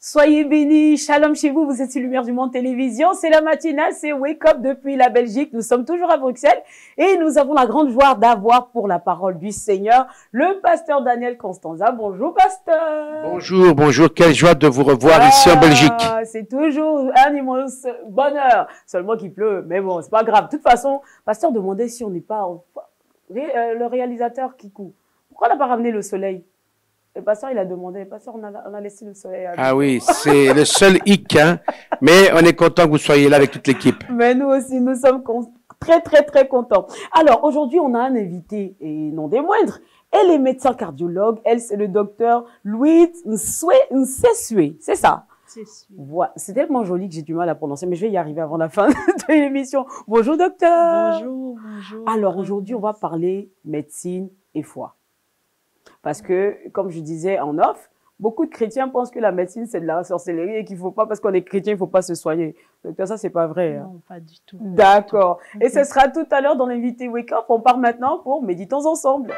Soyez bénis, shalom chez vous, vous êtes sur Lumière du Monde Télévision, c'est la matinale, c'est Wake Up depuis la Belgique, nous sommes toujours à Bruxelles et nous avons la grande joie d'avoir pour la parole du Seigneur, le pasteur Daniel Constanza. Bonjour pasteur. Bonjour, bonjour, quelle joie de vous revoir ici en Belgique. C'est toujours un immense bonheur, seulement qu'il pleut, mais bon, c'est pas grave. De toute façon, pasteur demandait si on n'est pas le réalisateur Kikou. Pourquoi on n'a pas ramené le soleil? Le pasteur, il a demandé, pasteur, on a laissé le soleil. Ah oui, c'est le seul hic, hein. Mais on est content que vous soyez là avec toute l'équipe. Mais nous aussi, nous sommes très contents. Alors, aujourd'hui, on a un invité, et non des moindres. Elle est médecin cardiologue. Elle, c'est le docteur Louise Nsesue. C'est ça? Voilà. C'est tellement joli que j'ai du mal à prononcer, mais je vais y arriver avant la fin de l'émission. Bonjour, docteur. Bonjour, bonjour. Alors, aujourd'hui, on va parler médecine et foi. Parce que, comme je disais en off, beaucoup de chrétiens pensent que la médecine, c'est de la sorcellerie et qu'il ne faut pas, parce qu'on est chrétien, il ne faut pas se soigner. Donc, ça, c'est pas vrai. Non, hein. Pas du tout. D'accord. Et ce sera tout à l'heure dans l'invité Wake Up. On part maintenant pour Méditons ensemble.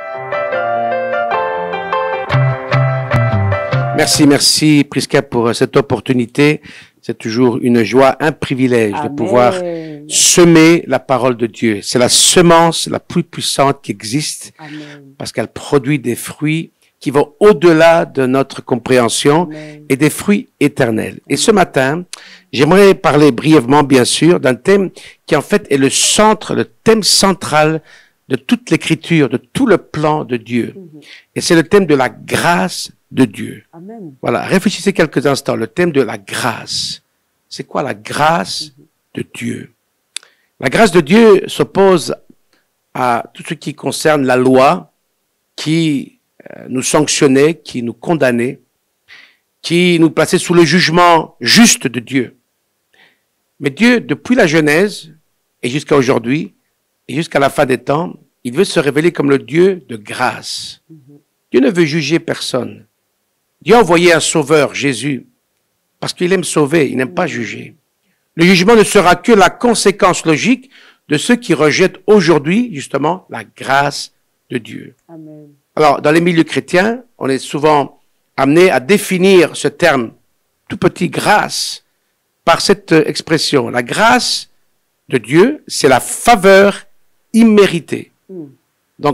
Merci Prisca pour cette opportunité. C'est toujours une joie, un privilège de pouvoir semer la parole de Dieu. C'est la semence la plus puissante qui existe. Amen. Parce qu'elle produit des fruits qui vont au-delà de notre compréhension. Amen. Et des fruits éternels. Amen. Et ce matin, j'aimerais parler brièvement, bien sûr, d'un thème qui en fait est le thème central de toute l'écriture, de tout le plan de Dieu. Et c'est le thème de la grâce de Dieu. Amen. Voilà, réfléchissez quelques instants, le thème de la grâce. C'est quoi la grâce de Dieu? La grâce de Dieu s'oppose à tout ce qui concerne la loi qui nous sanctionnait, qui nous condamnait, qui nous plaçait sous le jugement juste de Dieu. Mais Dieu, depuis la Genèse et jusqu'à aujourd'hui, et jusqu'à la fin des temps, il veut se révéler comme le Dieu de grâce. Dieu ne veut juger personne. Dieu a envoyé un sauveur, Jésus, parce qu'il aime sauver, il n'aime pas juger. Le jugement ne sera que la conséquence logique de ceux qui rejettent aujourd'hui, justement, la grâce de Dieu. Amen. Alors, dans les milieux chrétiens, on est souvent amené à définir ce terme tout petit, grâce, par cette expression. La grâce de Dieu, c'est la faveur imméritée. Donc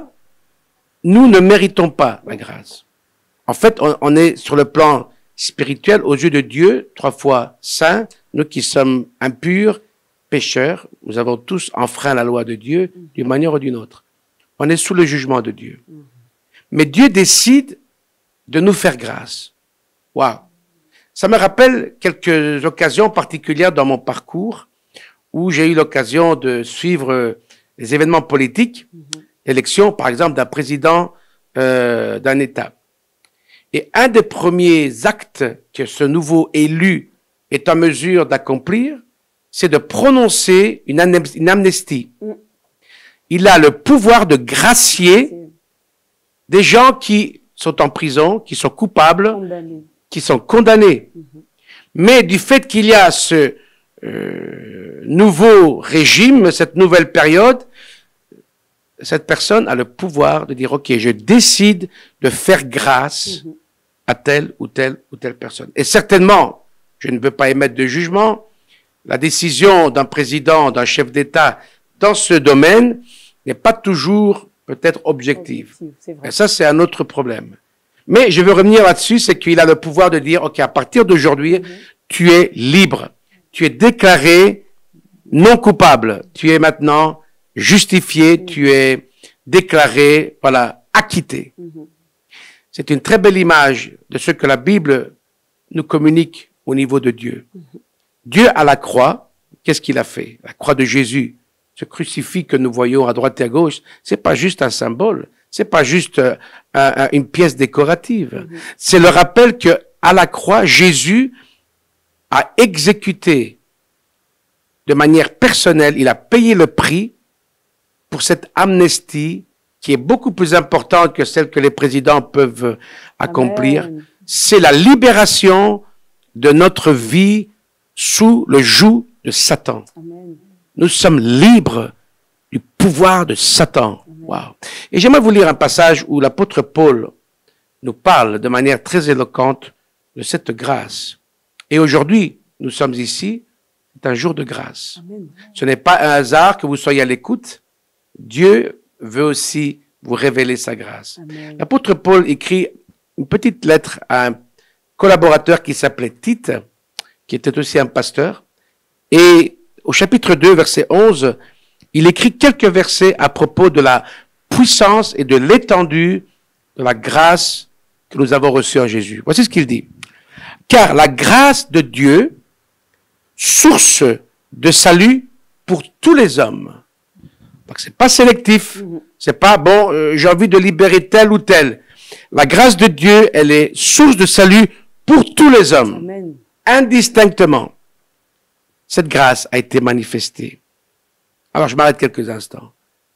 nous ne méritons pas la grâce. En fait, on est sur le plan spirituel aux yeux de Dieu, 3 fois saint, nous qui sommes impurs, pécheurs, nous avons tous enfreint la loi de Dieu d'une manière ou d'une autre. On est sous le jugement de Dieu. Mais Dieu décide de nous faire grâce. Waouh! Ça me rappelle quelques occasions particulières dans mon parcours où j'ai eu l'occasion de suivre les événements politiques, l'élection, par exemple, d'un président d'un État. Et un des premiers actes que ce nouveau élu est en mesure d'accomplir, c'est de prononcer une amnistie. Il a le pouvoir de gracier des gens qui sont en prison, qui sont coupables, qui sont condamnés. Mais du fait qu'il y a ce nouveau régime, cette nouvelle période, cette personne a le pouvoir de dire, OK, je décide de faire grâce à telle ou telle personne. Et certainement, je ne veux pas émettre de jugement, la décision d'un président, d'un chef d'État dans ce domaine n'est pas toujours peut-être objective. Et ça, c'est un autre problème. Mais je veux revenir là-dessus, c'est qu'il a le pouvoir de dire, OK, à partir d'aujourd'hui, tu es libre. Tu es déclaré non coupable. Tu es maintenant justifié, tu es déclaré, voilà, acquitté. C'est une très belle image de ce que la Bible nous communique au niveau de Dieu. Dieu à la croix, qu'est-ce qu'il a fait? La croix de Jésus, ce crucifix que nous voyons à droite et à gauche, c'est pas juste un symbole, c'est pas juste une pièce décorative. C'est le rappel que à la croix, Jésus a exécuté de manière personnelle, il a payé le prix pour cette amnistie qui est beaucoup plus importante que celle que les présidents peuvent accomplir. Amen. C'est la libération de notre vie sous le joug de Satan. Amen. Nous sommes libres du pouvoir de Satan. Wow. Et j'aimerais vous lire un passage où l'apôtre Paul nous parle de manière très éloquente de cette grâce. Et aujourd'hui, nous sommes ici, c'est un jour de grâce. Amen. Ce n'est pas un hasard que vous soyez à l'écoute. Dieu veut aussi vous révéler sa grâce. Amen. L'apôtre Paul écrit une petite lettre à un collaborateur qui s'appelait Tite, qui était aussi un pasteur. Et au chapitre 2, verset 11, il écrit quelques versets à propos de la puissance et de l'étendue de la grâce que nous avons reçue en Jésus. Voici ce qu'il dit. Car la grâce de Dieu, source de salut pour tous les hommes. Donc c'est pas sélectif. C'est pas, bon, j'ai envie de libérer tel ou tel. La grâce de Dieu, elle est source de salut pour tous les hommes. Amen. Indistinctement. Cette grâce a été manifestée. Alors je m'arrête quelques instants.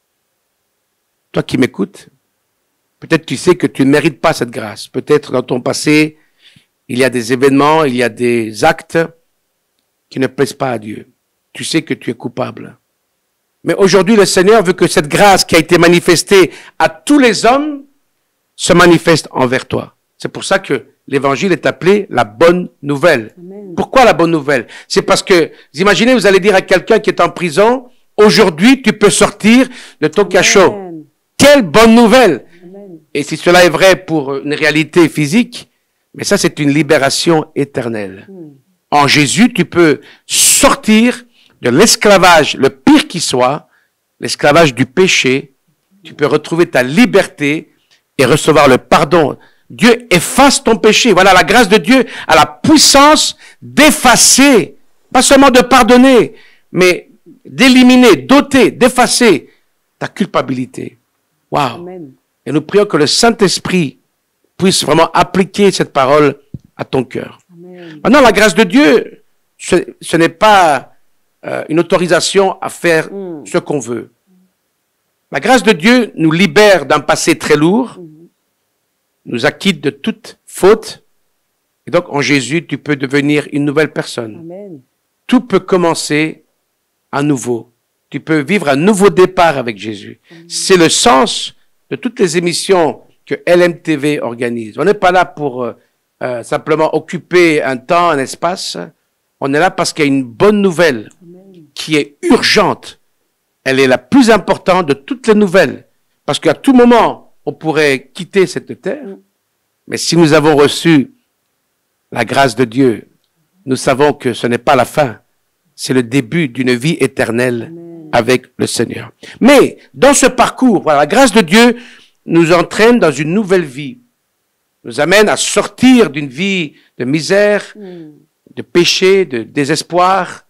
Toi qui m'écoutes, peut-être tu sais que tu ne mérites pas cette grâce. Peut-être dans ton passé, il y a des événements, il y a des actes qui ne plaisent pas à Dieu. Tu sais que tu es coupable. Mais aujourd'hui, le Seigneur veut que cette grâce qui a été manifestée à tous les hommes se manifeste envers toi. C'est pour ça que l'évangile est appelé la bonne nouvelle. Amen. Pourquoi la bonne nouvelle? C'est parce que, vous imaginez, vous allez dire à quelqu'un qui est en prison, aujourd'hui, tu peux sortir de ton cachot. Amen. Quelle bonne nouvelle! Amen. Et si cela est vrai pour une réalité physique, mais ça, c'est une libération éternelle. En Jésus, tu peux sortir de l'esclavage, le pire qui soit, l'esclavage du péché. Tu peux retrouver ta liberté et recevoir le pardon. Dieu efface ton péché. Voilà, la grâce de Dieu a la puissance d'effacer, pas seulement de pardonner, mais d'éliminer, d'ôter, d'effacer ta culpabilité. Waouh! Amen. Et nous prions que le Saint-Esprit puisse vraiment appliquer cette parole à ton cœur. Amen. Maintenant, la grâce de Dieu, ce n'est pas une autorisation à faire ce qu'on veut. La grâce de Dieu nous libère d'un passé très lourd, nous acquitte de toute faute, et donc en Jésus, tu peux devenir une nouvelle personne. Amen. Tout peut commencer à nouveau. Tu peux vivre un nouveau départ avec Jésus. C'est le sens de toutes les émissions que LMTV organise. On n'est pas là pour simplement occuper un temps, un espace. On est là parce qu'il y a une bonne nouvelle qui est urgente. Elle est la plus importante de toutes les nouvelles. Parce qu'à tout moment, on pourrait quitter cette terre. Mais si nous avons reçu la grâce de Dieu, nous savons que ce n'est pas la fin. C'est le début d'une vie éternelle avec le Seigneur. Mais dans ce parcours, voilà, la grâce de Dieu nous entraîne dans une nouvelle vie. Nous amène à sortir d'une vie de misère, de péché, de désespoir,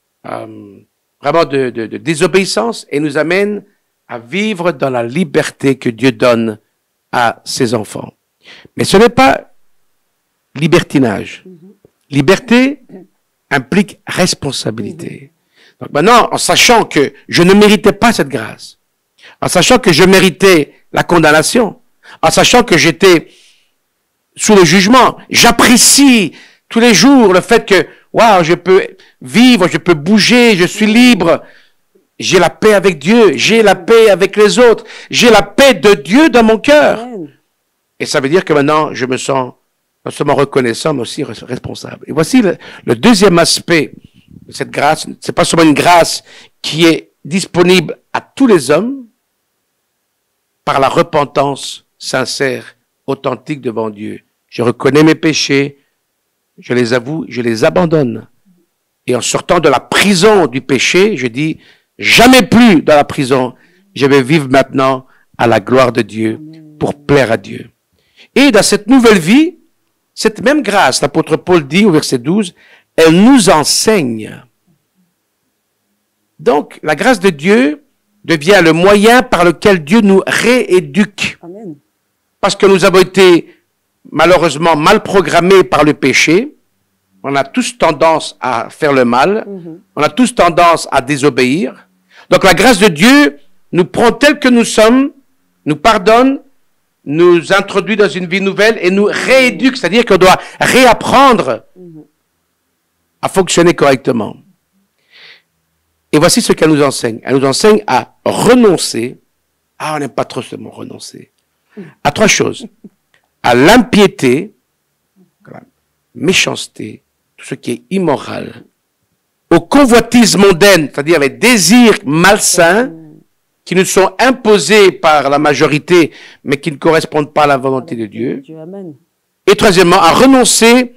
vraiment de désobéissance, et nous amène à vivre dans la liberté que Dieu donne à ses enfants. Mais ce n'est pas libertinage. Liberté implique responsabilité. Donc maintenant, en sachant que je ne méritais pas cette grâce, en sachant que je méritais la condamnation, en sachant que j'étais sous le jugement, j'apprécie tous les jours le fait que, waouh, je peux vivre, je peux bouger, je suis libre. J'ai la paix avec Dieu, j'ai la paix avec les autres, j'ai la paix de Dieu dans mon cœur. Et ça veut dire que maintenant, je me sens non seulement reconnaissant, mais aussi responsable. Et voici le deuxième aspect de cette grâce. C'est pas seulement une grâce qui est disponible à tous les hommes par la repentance sincère, authentique devant Dieu. Je reconnais mes péchés, je les avoue, je les abandonne. Et en sortant de la prison du péché, je dis, jamais plus dans la prison, je vais vivre maintenant à la gloire de Dieu, pour plaire à Dieu. Et dans cette nouvelle vie, cette même grâce, l'apôtre Paul dit au verset 12, elle nous enseigne. Donc, la grâce de Dieu devient le moyen par lequel Dieu nous rééduque. Amen. Parce que nous avons été malheureusement mal programmés par le péché. On a tous tendance à faire le mal. On a tous tendance à désobéir. Donc la grâce de Dieu nous prend tel que nous sommes, nous pardonne, nous introduit dans une vie nouvelle et nous rééduque. C'est-à-dire qu'on doit réapprendre à fonctionner correctement. Et voici ce qu'elle nous enseigne. Elle nous enseigne à renoncer. Ah, on n'aime pas trop ce mot renoncer. À trois choses. À l'impiété. méchanceté, tout ce qui est immoral, aux convoitises mondaines, c'est-à-dire les désirs malsains qui nous sont imposés par la majorité, mais qui ne correspondent pas à la volonté de Dieu. Amen. Et troisièmement, à renoncer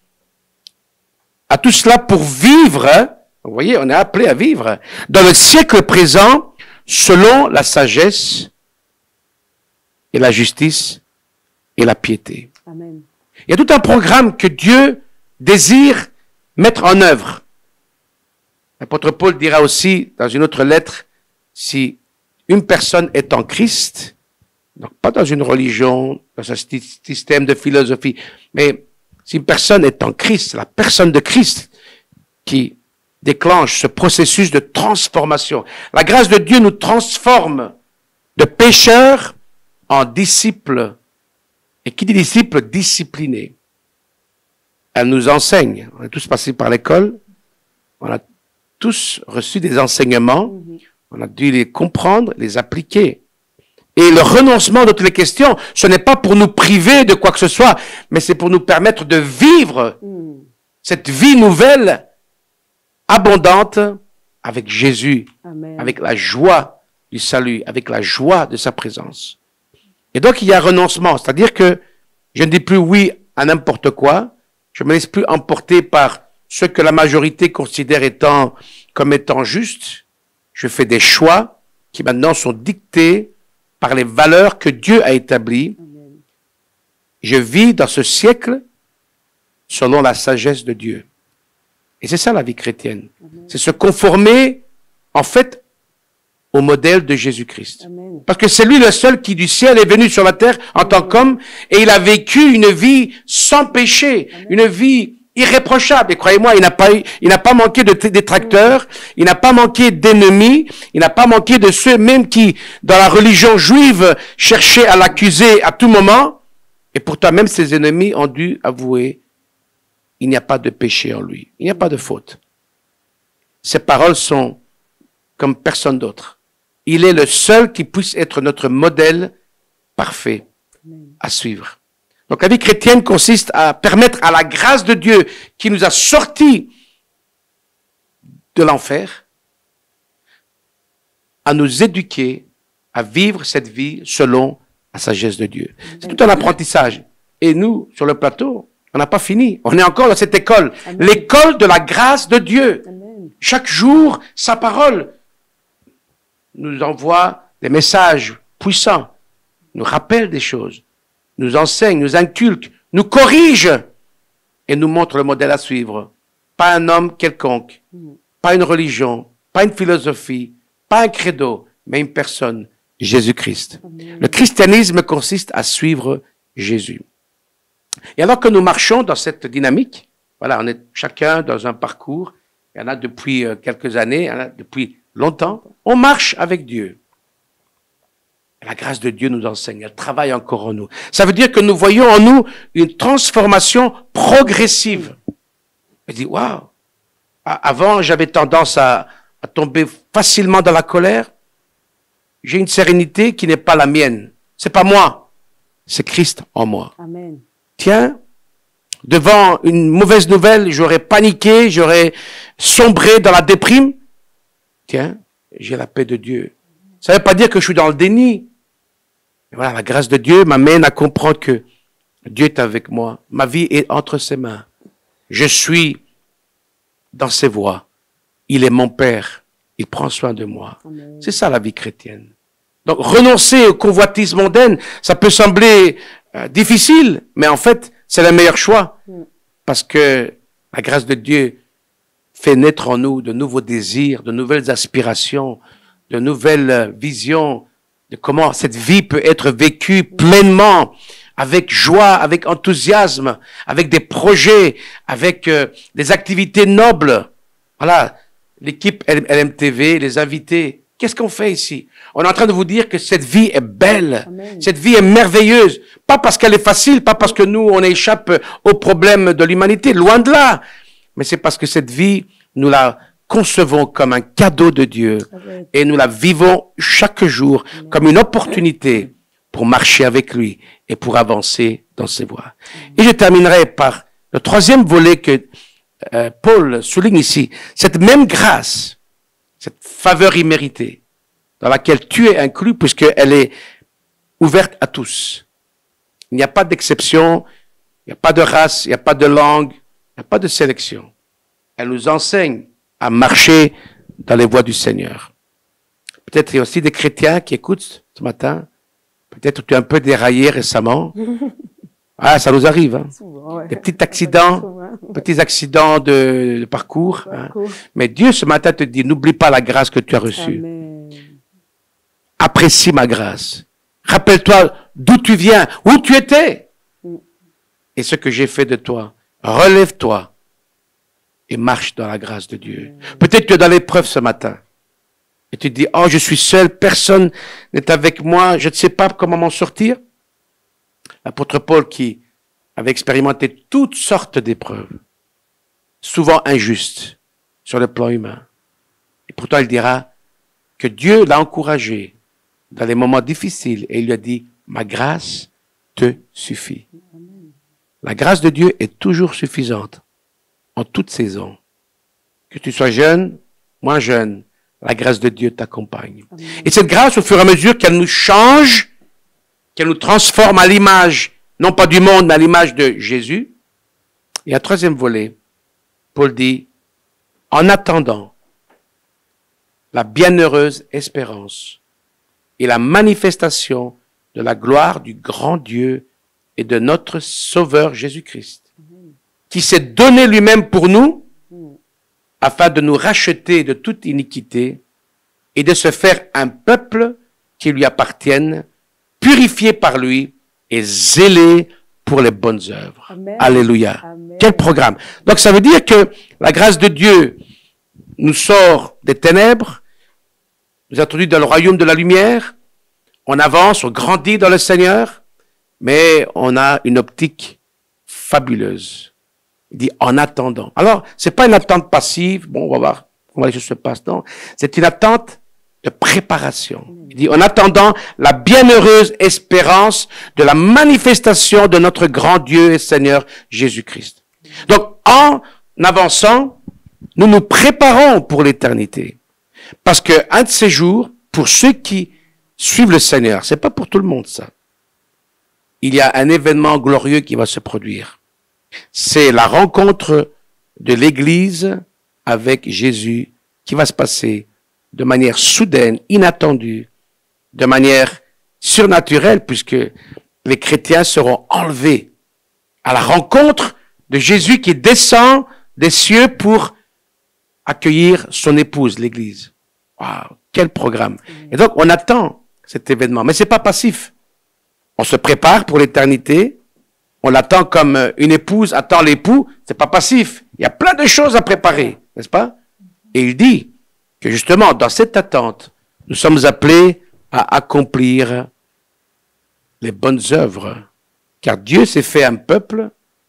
à tout cela pour vivre, vous voyez, on est appelé à vivre dans le siècle présent selon la sagesse et la justice et la piété. Amen. Il y a tout un programme que Dieu désire mettre en œuvre. L'apôtre Paul dira aussi dans une autre lettre, si une personne est en Christ, donc pas dans une religion, dans un système de philosophie, mais si une personne est en Christ, la personne de Christ qui déclenche ce processus de transformation. La grâce de Dieu nous transforme de pécheurs en disciples. Et qui dit disciples? Disciplinés. Elle nous enseigne. On est tous passés par l'école. On a tous reçu des enseignements. On a dû les comprendre, les appliquer. Et le renoncement de toutes les questions, ce n'est pas pour nous priver de quoi que ce soit, mais c'est pour nous permettre de vivre cette vie nouvelle, abondante, avec Jésus, Amen. avec la joie du salut, avec la joie de sa présence. Et donc, il y a un renoncement, c'est-à-dire que je ne dis plus oui à n'importe quoi, je ne me laisse plus emporter par ce que la majorité considère comme étant juste. Je fais des choix qui maintenant sont dictés par les valeurs que Dieu a établies. Amen. Je vis dans ce siècle selon la sagesse de Dieu. Et c'est ça la vie chrétienne. C'est se conformer, en fait, au modèle de Jésus-Christ. Amen. Parce que c'est lui le seul qui du ciel est venu sur la terre en tant qu'homme et il a vécu une vie sans péché, une vie irréprochable. Et croyez-moi, il n'a pas manqué de détracteurs, il n'a pas manqué d'ennemis, il n'a pas manqué de ceux même qui, dans la religion juive, cherchaient à l'accuser à tout moment. Et pourtant, même ses ennemis ont dû avouer, il n'y a pas de péché en lui, il n'y a pas de faute. Ses paroles sont comme personne d'autre. Il est le seul qui puisse être notre modèle parfait à suivre. Donc la vie chrétienne consiste à permettre à la grâce de Dieu qui nous a sortis de l'enfer, à nous éduquer, à vivre cette vie selon la sagesse de Dieu. C'est tout un apprentissage. Et nous, sur le plateau, on n'a pas fini. On est encore dans cette école. L'école de la grâce de Dieu. Amen. Chaque jour, sa parole nous envoie des messages puissants, nous rappelle des choses, nous enseigne, nous inculque, nous corrige et nous montre le modèle à suivre. Pas un homme quelconque, pas une religion, pas une philosophie, pas un credo, mais une personne, Jésus-Christ. Le christianisme consiste à suivre Jésus. Et alors que nous marchons dans cette dynamique, voilà, on est chacun dans un parcours, il y en a depuis quelques années, il y en a depuis longtemps, on marche avec Dieu. La grâce de Dieu nous enseigne, elle travaille encore en nous. Ça veut dire que nous voyons en nous une transformation progressive. Je dis, waouh! Avant, j'avais tendance à tomber facilement dans la colère. J'ai une sérénité qui n'est pas la mienne. C'est pas moi, c'est Christ en moi. Amen. Tiens, devant une mauvaise nouvelle, j'aurais paniqué, j'aurais sombré dans la déprime. Tiens, j'ai la paix de Dieu. Ça ne veut pas dire que je suis dans le déni. Mais voilà, la grâce de Dieu m'amène à comprendre que Dieu est avec moi. Ma vie est entre ses mains. Je suis dans ses voies. Il est mon Père. Il prend soin de moi. Amen. C'est C'est ça la vie chrétienne. Donc renoncer aux convoitises mondaines, ça peut sembler difficile, mais en fait, c'est le meilleur choix. Parce que la grâce de Dieu fait naître en nous de nouveaux désirs, de nouvelles aspirations, de nouvelles visions de comment cette vie peut être vécue pleinement, avec joie, avec enthousiasme, avec des projets, avec des activités nobles. Voilà, l'équipe LMTV, les invités, qu'est-ce qu'on fait ici? On est en train de vous dire que cette vie est belle, Amen. cette vie est merveilleuse, pas parce qu'elle est facile, pas parce que nous, on échappe aux problèmes de l'humanité, loin de là, mais c'est parce que cette vie, nous la concevons comme un cadeau de Dieu Amen. et nous la vivons chaque jour comme une opportunité pour marcher avec lui et pour avancer dans ses voies. Et je terminerai par Le troisième volet que Paul souligne ici, cette même grâce, cette faveur imméritée, dans laquelle tu es inclus, puisqu'elle est ouverte à tous. Il n'y a pas d'exception, il n'y a pas de race, il n'y a pas de langue, il n'y a pas de sélection. Elle nous enseigne à marcher dans les voies du Seigneur. Peut-être il y a aussi des chrétiens qui écoutent ce matin. Peut-être tu es un peu déraillé récemment. Ah, ça nous arrive, hein. Souvent, ouais. Des petits accidents de parcours. Hein. Mais Dieu, ce matin, te dit, n'oublie pas la grâce que tu as reçue. Amen. Apprécie ma grâce. Rappelle-toi d'où tu viens, où tu étais. Et ce que j'ai fait de toi. Relève-toi et marche dans la grâce de Dieu. Peut-être tu es dans l'épreuve ce matin. Et tu te dis, oh, je suis seul, personne n'est avec moi, je ne sais pas comment m'en sortir. L'apôtre Paul qui avait expérimenté toutes sortes d'épreuves, souvent injustes sur le plan humain. Et pourtant, il dira que Dieu l'a encouragé dans les moments difficiles et il lui a dit, ma grâce te suffit. La grâce de Dieu est toujours suffisante en toute saison. Que tu sois jeune, moins jeune, la grâce de Dieu t'accompagne. Et cette grâce, au fur et à mesure qu'elle nous change, qu'elle nous transforme à l'image, non pas du monde, mais à l'image de Jésus. Et un troisième volet, Paul dit, en attendant la bienheureuse espérance et la manifestation de la gloire du grand Dieu et de notre Sauveur Jésus-Christ, qui s'est donné lui-même pour nous, afin de nous racheter de toute iniquité et de se faire un peuple qui lui appartienne, purifié par lui et zélé pour les bonnes œuvres. Amen. Alléluia. Amen. Quel programme. Donc ça veut dire que la grâce de Dieu nous sort des ténèbres, nous introduit dans le royaume de la lumière, on avance, on grandit dans le Seigneur, mais on a une optique fabuleuse. Il dit en attendant. Alors, c'est pas une attente passive. Bon, on va voir comment les choses se passent. Non, c'est une attente de préparation. Il dit en attendant la bienheureuse espérance de la manifestation de notre grand Dieu et Seigneur Jésus-Christ. Donc, en avançant, nous nous préparons pour l'éternité. Parce que un de ces jours, pour ceux qui suivent le Seigneur, c'est pas pour tout le monde ça. Il y a un événement glorieux qui va se produire. C'est la rencontre de l'Église avec Jésus qui va se passer de manière soudaine, inattendue, de manière surnaturelle, puisque les chrétiens seront enlevés à la rencontre de Jésus qui descend des cieux pour accueillir son épouse, l'Église. Waouh, quel programme! Et donc, on attend cet événement, mais c'est pas passif. On se prépare pour l'éternité. On l'attend comme une épouse attend l'époux, c'est pas passif. Il y a plein de choses à préparer, n'est-ce pas? Et il dit que justement, dans cette attente, nous sommes appelés à accomplir les bonnes œuvres. Car Dieu s'est fait un peuple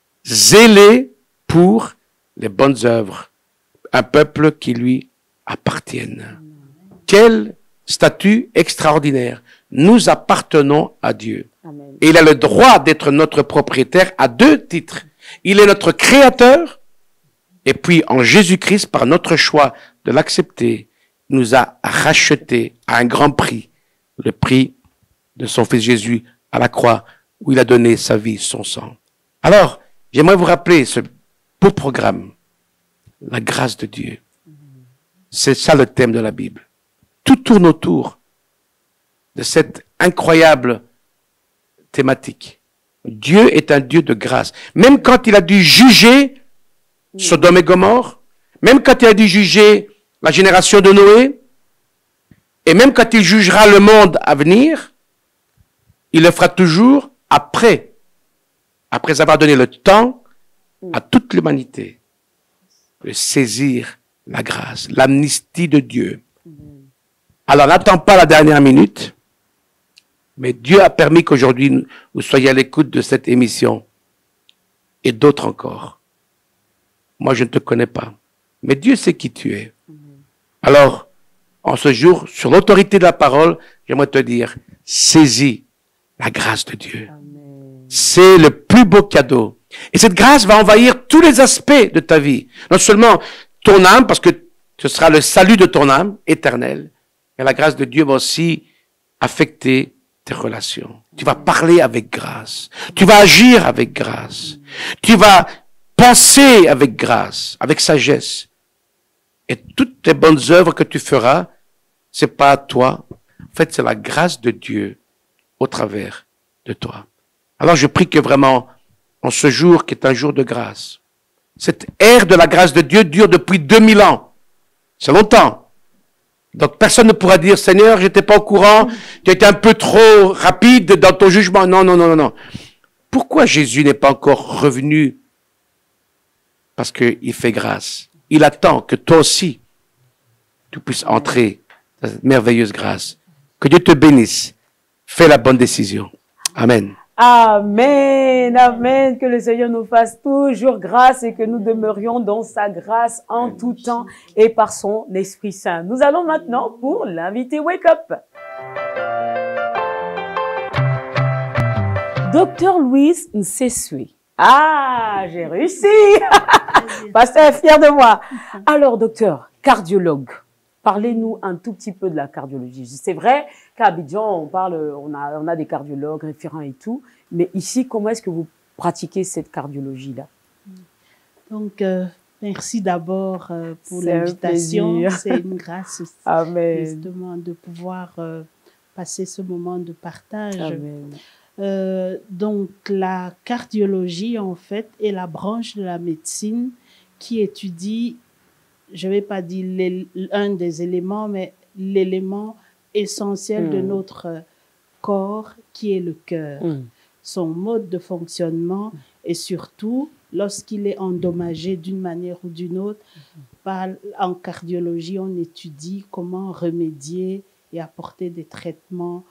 zélé pour les bonnes œuvres. Un peuple qui lui appartienne. Quel statut extraordinaire. Nous appartenons à Dieu. Amen. Et il a le droit d'être notre propriétaire à deux titres. Il est notre créateur, et puis en Jésus-Christ, par notre choix de l'accepter, il nous a rachetés à un grand prix, le prix de son Fils Jésus à la croix, où il a donné sa vie, son sang. Alors, j'aimerais vous rappeler ce beau programme, la grâce de Dieu. C'est ça le thème de la Bible. Tout tourne autour de cette incroyable thématique. Dieu est un Dieu de grâce. Même quand il a dû juger Sodome et Gomorrhe, même quand il a dû juger la génération de Noé, et même quand il jugera le monde à venir, il le fera toujours après avoir donné le temps à toute l'humanité de saisir la grâce, l'amnistie de Dieu. Alors n'attends pas la dernière minute, mais Dieu a permis qu'aujourd'hui vous soyez à l'écoute de cette émission et d'autres encore. Moi, je ne te connais pas, mais Dieu sait qui tu es. Alors, en ce jour, sur l'autorité de la parole, j'aimerais te dire, saisis la grâce de Dieu. Amen. C'est le plus beau cadeau Et cette grâce va envahir tous les aspects de ta vie. Non seulement ton âme, parce que ce sera le salut de ton âme éternel, mais la grâce de Dieu va aussi affecter tes relations. Tu vas parler avec grâce. Tu vas agir avec grâce. Tu vas penser avec grâce, avec sagesse. Et toutes les bonnes œuvres que tu feras, c'est pas toi. En fait, c'est la grâce de Dieu au travers de toi. Alors, je prie que vraiment, en ce jour qui est un jour de grâce, cette ère de la grâce de Dieu dure depuis 2000 ans. C'est longtemps. Donc, personne ne pourra dire, Seigneur, j'étais pas au courant, tu étais un peu trop rapide dans ton jugement. Non, non, non, non, non. Pourquoi Jésus n'est pas encore revenu? Parce qu'il fait grâce. Il attend que toi aussi, tu puisses entrer dans cette merveilleuse grâce. Que Dieu te bénisse. Fais la bonne décision. Amen. Amen, amen, que le Seigneur nous fasse toujours grâce et que nous demeurions dans sa grâce en tout temps et par son Esprit Saint. Nous allons maintenant pour l'invité Wake Up. Docteur Louise Nsesue. Ah, j'ai réussi. Pasteur est fier de moi. Alors, docteur, cardiologue. Parlez-nous un tout petit peu de la cardiologie. C'est vrai qu'à Abidjan, on a des cardiologues référents et tout. Mais ici, comment est-ce que vous pratiquez cette cardiologie-là? Donc, merci d'abord pour l'invitation. C'est une grâce aussi, Amen. justement, de pouvoir passer ce moment de partage. Amen. Donc, la cardiologie, en fait, est la branche de la médecine qui étudie, je ne vais pas dire un des éléments, mais l'élément essentiel de notre corps, qui est le cœur. Son mode de fonctionnement et surtout, lorsqu'il est endommagé d'une manière ou d'une autre, en cardiologie, on étudie comment remédier et apporter des traitements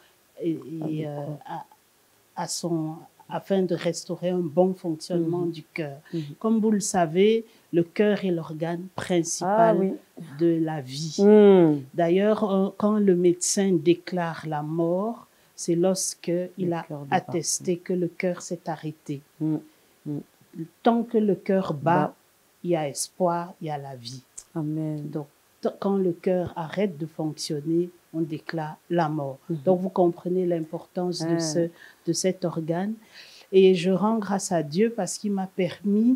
afin de restaurer un bon fonctionnement du cœur. Comme vous le savez, le cœur est l'organe principal de la vie. D'ailleurs, quand le médecin déclare la mort, c'est lorsqu'il a attesté que le cœur s'est arrêté. Tant que le cœur bat, il y a espoir, il y a la vie. Amen. Donc, quand le cœur arrête de fonctionner, on déclare la mort. Donc, vous comprenez l'importance de cet organe. Et je rends grâce à Dieu parce qu'il m'a permis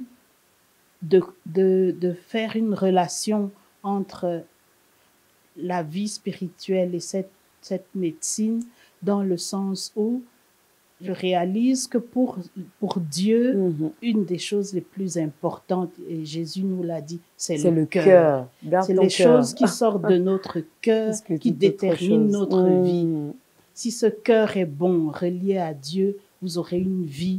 de faire une relation entre la vie spirituelle et cette médecine, dans le sens où je réalise que pour Dieu, une des choses les plus importantes, et Jésus nous l'a dit, c'est le cœur. C'est les choses qui sortent de notre cœur qui déterminent notre vie. Si ce cœur est bon, relié à Dieu, vous aurez une vie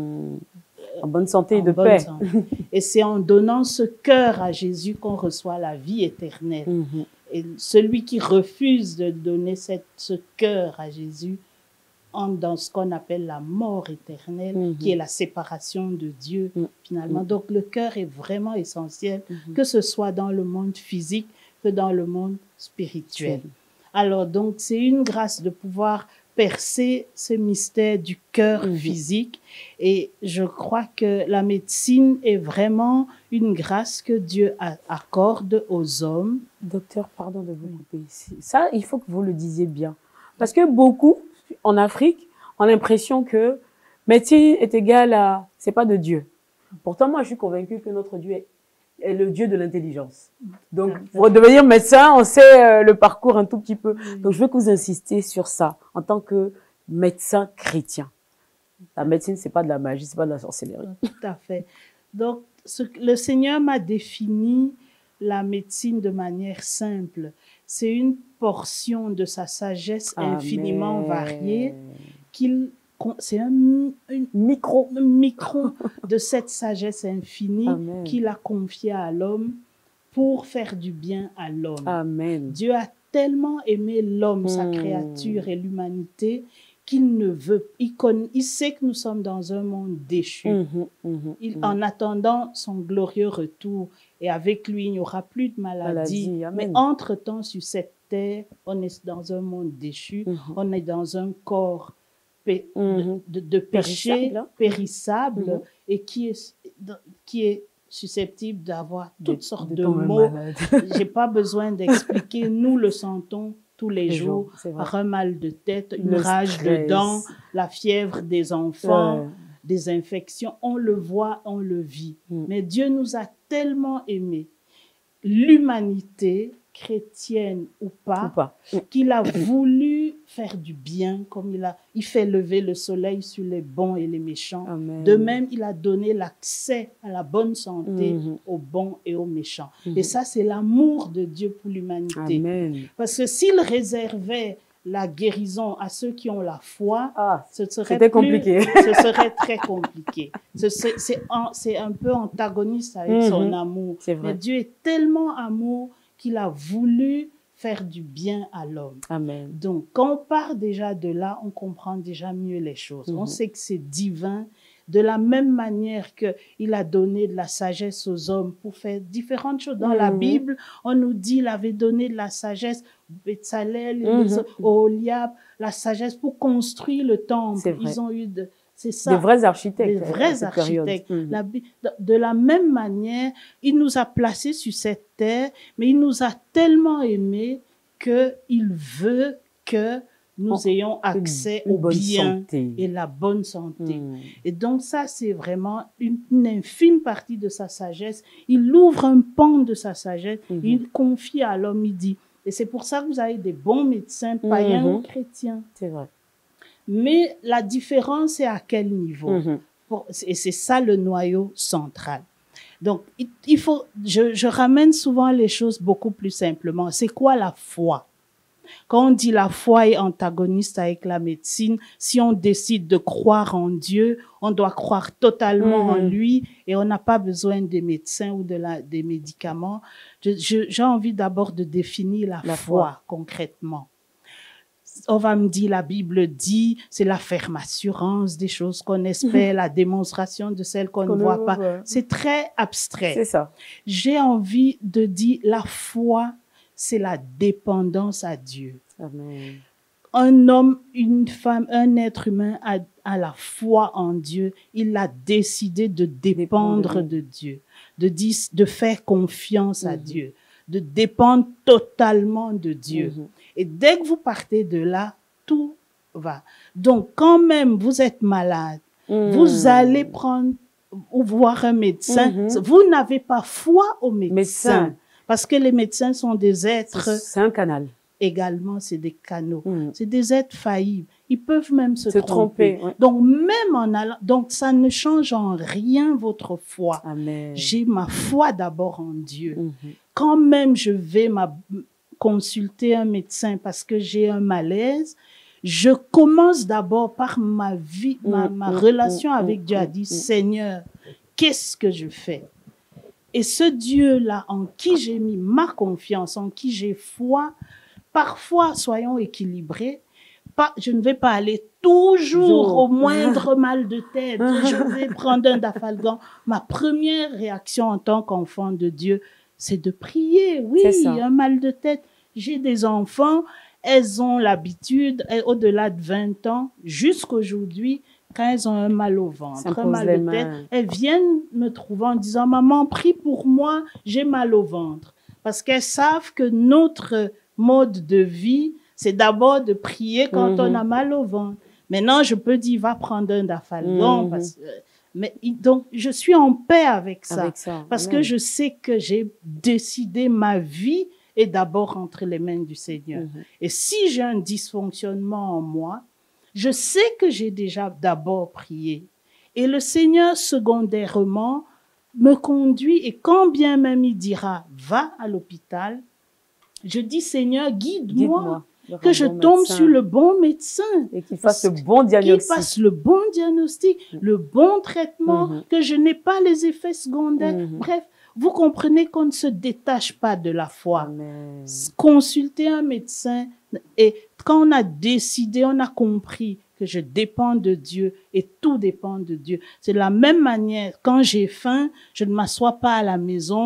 en bonne santé et de paix. Et c'est en donnant ce cœur à Jésus qu'on reçoit la vie éternelle. Et celui qui refuse de donner ce cœur à Jésus entre dans ce qu'on appelle la mort éternelle, qui est la séparation de Dieu, finalement. Donc, le cœur est vraiment essentiel, que ce soit dans le monde physique que dans le monde spirituel. Alors, donc, c'est une grâce de pouvoir percer ce mystère du cœur physique. Et je crois que la médecine est vraiment une grâce que Dieu accorde aux hommes. Docteur, pardon de vous couper ici. Ça, il faut que vous le disiez bien. Parce que beaucoup, en Afrique, ont l'impression que médecine est égal à... c'est pas de Dieu. Pourtant, moi, je suis convaincue que notre Dieu est le Dieu de l'intelligence. Donc, pour devenir médecin, on sait le parcours un tout petit peu. Donc, je veux que vous insistiez sur ça, en tant que médecin chrétien. La médecine, c'est pas de la magie, c'est pas de la sorcellerie. Tout à fait. Donc, le Seigneur m'a défini la médecine de manière simple. C'est une portion de sa sagesse infiniment variée c'est un micro de cette sagesse infinie qu'il a confiée à l'homme pour faire du bien à l'homme. Amen. Dieu a tellement aimé l'homme, sa créature et l'humanité, qu'il ne veut, il sait que nous sommes dans un monde déchu. En attendant son glorieux retour, et avec lui, il n'y aura plus de maladie. Mais entre-temps, sur cette terre, on est dans un monde déchu, on est dans un corps de péché périssable et qui est susceptible d'avoir toutes sortes de maux. J'ai pas besoin d'expliquer, nous le sentons tous les jours, par un mal de tête, une rage de dents, la fièvre des enfants, des infections. On le voit, on le vit. Mais Dieu nous a tellement aimés, l'humanité, chrétienne ou pas, qu'il a voulu faire du bien, comme il fait lever le soleil sur les bons et les méchants. Amen. De même, il a donné l'accès à la bonne santé aux bons et aux méchants. Et ça, c'est l'amour de Dieu pour l'humanité. Parce que s'il réservait la guérison à ceux qui ont la foi, ce serait compliqué. Ce serait très compliqué. C'est un peu antagoniste avec son amour. Mais Dieu est tellement amour qu'il a voulu faire du bien à l'homme. Amen. Donc, quand on part déjà de là, on comprend déjà mieux les choses. On sait que c'est divin. De la même manière qu'il a donné de la sagesse aux hommes pour faire différentes choses. Dans la Bible, on nous dit qu'il avait donné de la sagesse Bétzalel, Oholiab, la sagesse pour construire le temple. Ils ont eu c'est ça. Des vrais architectes. Des vrais architectes. De la même manière, il nous a placés sur cette terre, mais il nous a tellement aimés qu'il veut que nous ayons accès au bien et la bonne santé. Et donc ça, c'est vraiment une infime partie de sa sagesse. Il ouvre un pan de sa sagesse, il confie à l'homme, il dit, et c'est pour ça que vous avez des bons médecins, païens ou chrétiens. C'est vrai. Mais la différence est à quel niveau? Et c'est ça le noyau central. Donc, je ramène souvent les choses beaucoup plus simplement. C'est quoi la foi? Quand on dit la foi est antagoniste avec la médecine, si on décide de croire en Dieu, on doit croire totalement en lui et on n'a pas besoin des médecins ou des médicaments. J'ai envie d'abord de définir la foi concrètement. On va me dire, la Bible dit, c'est la ferme assurance des choses qu'on espère, la démonstration de celles qu'on ne voit pas. C'est très abstrait. C'est ça. J'ai envie de dire, la foi, c'est la dépendance à Dieu. Amen. Un homme, une femme, un être humain a la foi en Dieu. Il a décidé de dépendre de Dieu, de faire confiance à Dieu, de dépendre totalement de Dieu. Et dès que vous partez de là, tout va. Donc, quand même vous êtes malade, vous allez prendre ou voir un médecin. Vous n'avez pas foi au médecin. Parce que les médecins sont des êtres... C'est un canal. Également, c'est des canaux. C'est des êtres faillibles. Ils peuvent même se tromper. Donc, même en allant... Donc, ça ne change en rien votre foi. Amen. J'ai ma foi d'abord en Dieu. Quand même je vais consulter un médecin parce que j'ai un malaise, je commence d'abord par ma vie, ma relation avec Dieu, à dire, Seigneur, qu'est-ce que je fais? Et ce Dieu-là, en qui j'ai mis ma confiance, en qui j'ai foi, parfois, soyons équilibrés, je ne vais pas aller toujours au moindre mal de tête. Je vais prendre un dafalgan. Ma première réaction en tant qu'enfant de Dieu, c'est de prier. Oui, un mal de tête. J'ai des enfants, elles ont l'habitude, au-delà de 20 ans, jusqu'aujourd'hui, quand elles ont un mal au ventre, un mal de tête, elles viennent me trouver en disant « Maman, prie pour moi, j'ai mal au ventre ». Parce qu'elles savent que notre mode de vie, c'est d'abord de prier quand on a mal au ventre. Maintenant, je peux dire « Va prendre un dafalgan ». Donc, je suis en paix avec ça. Parce que je sais que j'ai décidé ma vie est d'abord entre les mains du Seigneur. Et si j'ai un dysfonctionnement en moi, je sais que j'ai déjà d'abord prié. Et le Seigneur, secondairement, me conduit et quand bien même il dira, va à l'hôpital, je dis, Seigneur, guide-moi, que je tombe sur le bon médecin. Et qu'il fasse le bon diagnostic. Qu'il fasse le bon diagnostic, le bon traitement, que je n'ai pas les effets secondaires. Bref, vous comprenez qu'on ne se détache pas de la foi. Amen. Consulter un médecin et quand on a décidé, on a compris que je dépends de Dieu et tout dépend de Dieu. C'est de la même manière, quand j'ai faim, je ne m'assois pas à la maison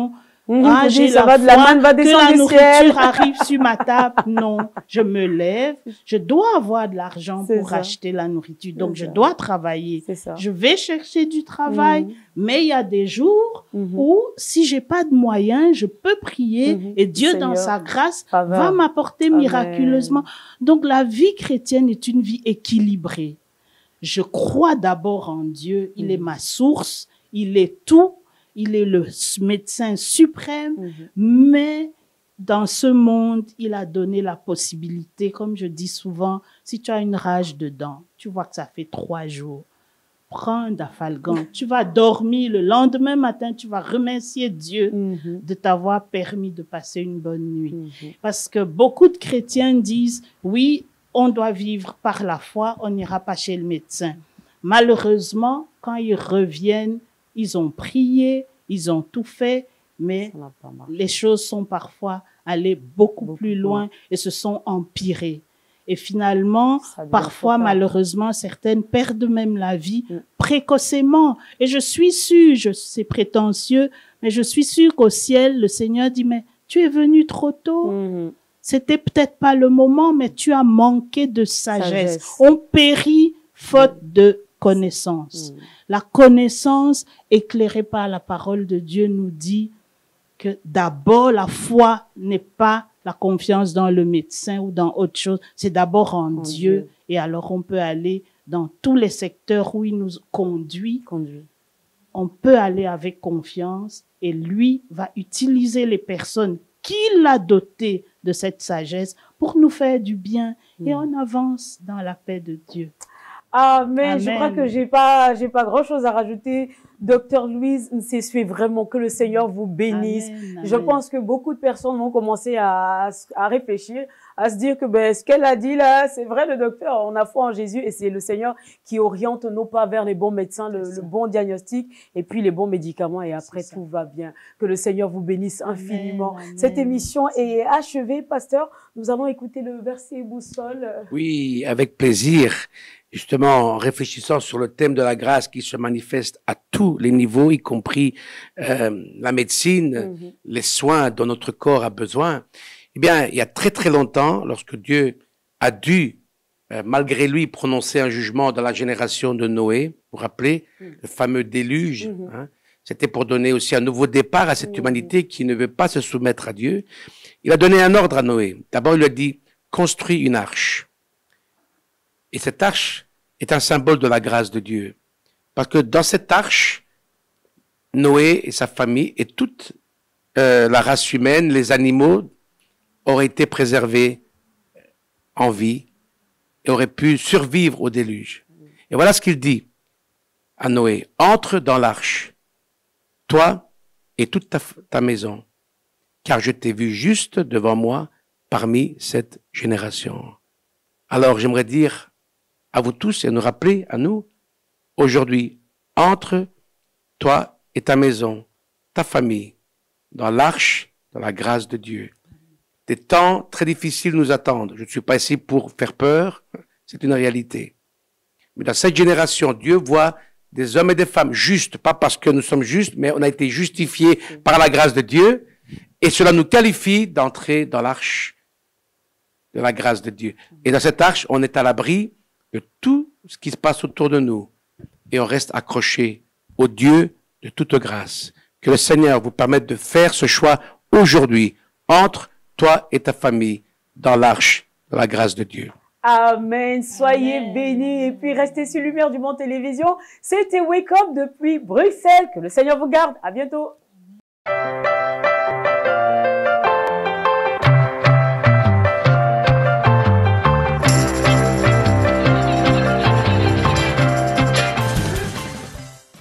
Ah, j'ai ça la va de la foi main, va que descendre la du ciel. nourriture arrive sur ma table. Non, je me lève, je dois avoir de l'argent C'est pour ça. acheter la nourriture. Donc, C'est je ça. dois travailler. C'est ça. Je vais chercher du travail, Mhm. mais il y a des jours Mhm. où, si j'ai pas de moyens, je peux prier Mhm. et Dieu, dans Seigneur, sa grâce, faveur. va m'apporter Amen. miraculeusement. Donc, la vie chrétienne est une vie équilibrée. Je crois d'abord en Dieu. Il est ma source. Il est tout. Il est le médecin suprême. Mais dans ce monde, il a donné la possibilité, comme je dis souvent, si tu as une rage dedans, tu vois que ça fait 3 jours, prends un Dafalgan. Tu vas dormir. Le lendemain matin, tu vas remercier Dieu de t'avoir permis de passer une bonne nuit. Parce que beaucoup de chrétiens disent, oui, on doit vivre par la foi, on n'ira pas chez le médecin. Malheureusement, quand ils reviennent, ils ont prié, ils ont tout fait, mais Ça n'a pas marché. les choses sont parfois allées beaucoup plus loin et se sont empirées. Et finalement, Ça devient parfois, trop tard. malheureusement, certaines perdent même la vie précocement. Et je suis sûre, c'est prétentieux, mais je suis sûre qu'au ciel, le Seigneur dit, mais tu es venu trop tôt. C'était peut-être pas le moment, mais tu as manqué de sagesse. Sagesse. On périt faute de connaissance. La connaissance éclairée par la parole de Dieu nous dit que d'abord, la foi n'est pas la confiance dans le médecin ou dans autre chose, c'est d'abord en Dieu. Et alors, on peut aller dans tous les secteurs où il nous conduit. On peut aller avec confiance et lui va utiliser les personnes qu'il a dotées de cette sagesse pour nous faire du bien et on avance dans la paix de Dieu. Amen. Amen. Je crois que j'ai pas grand chose à rajouter. Docteur Louise Nsesue, vraiment que le Seigneur vous bénisse. Amen, Je amen. pense que beaucoup de personnes vont commencer à réfléchir, à se dire que ben, ce qu'elle a dit là, c'est vrai le docteur, on a foi en Jésus et c'est le Seigneur qui oriente nos pas vers les bons médecins, le bon diagnostic et puis les bons médicaments et après tout va bien. Que le Seigneur vous bénisse infiniment. Amen. Cette émission est achevée, pasteur. Nous allons écouter le verset boussole. Oui, avec plaisir. Justement, en réfléchissant sur le thème de la grâce qui se manifeste à tous les niveaux, y compris la médecine, les soins dont notre corps a besoin. Eh bien, il y a très très longtemps, lorsque Dieu a dû, malgré lui, prononcer un jugement dans la génération de Noé, vous vous rappelez, le fameux déluge, hein, c'était pour donner aussi un nouveau départ à cette humanité qui ne veut pas se soumettre à Dieu. Il a donné un ordre à Noé. D'abord, il lui a dit, construis une arche. Et cette arche est un symbole de la grâce de Dieu. Parce que dans cette arche, Noé et sa famille et toute la race humaine, les animaux, auraient été préservés en vie et auraient pu survivre au déluge. Et voilà ce qu'il dit à Noé. Entre dans l'arche, toi et toute ta maison, car je t'ai vu juste devant moi parmi cette génération. Alors j'aimerais dire à vous tous et nous rappeler à nous, aujourd'hui, entre toi et ta maison, ta famille, dans l'arche, dans la grâce de Dieu. Des temps très difficiles nous attendent. Je ne suis pas ici pour faire peur, c'est une réalité. Mais dans cette génération, Dieu voit des hommes et des femmes justes, pas parce que nous sommes justes, mais on a été justifiés par la grâce de Dieu, et cela nous qualifie d'entrer dans l'arche de la grâce de Dieu. Et dans cette arche, on est à l'abri de tout ce qui se passe autour de nous. Et on reste accroché au Dieu de toute grâce. Que le Seigneur vous permette de faire ce choix aujourd'hui entre toi et ta famille dans l'arche de la grâce de Dieu. Amen. Soyez Amen. bénis et puis restez sur Lumière du Monde Télévision. C'était Wake Up depuis Bruxelles. Que le Seigneur vous garde. À bientôt.